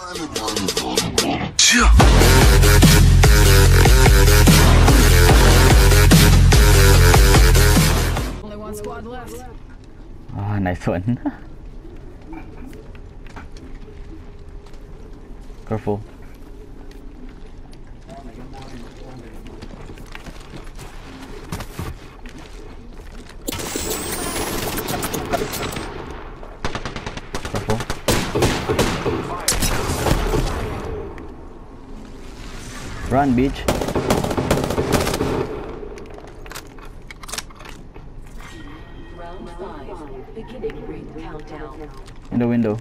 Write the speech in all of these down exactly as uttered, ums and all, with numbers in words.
Only one squad left. Ah, nice one. Careful. Careful. Run, bitch. Round five, beginning ring countdown. In the window.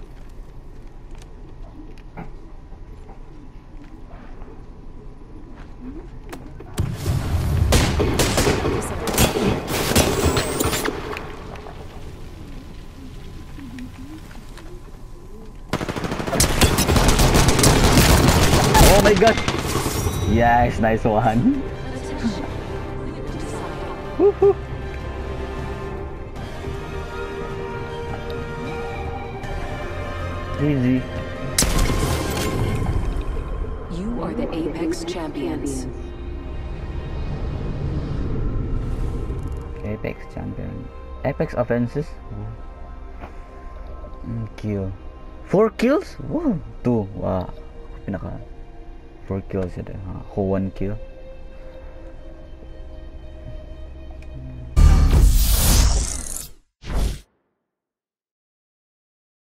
Oh my god! Yes, nice one. Woohoo! Easy. You are the Apex champions. Apex champion. Apex offenses. Mm, kill. Four kills? Wow. Two. Wow. Pinaka. Four kills yun. Ho one kill.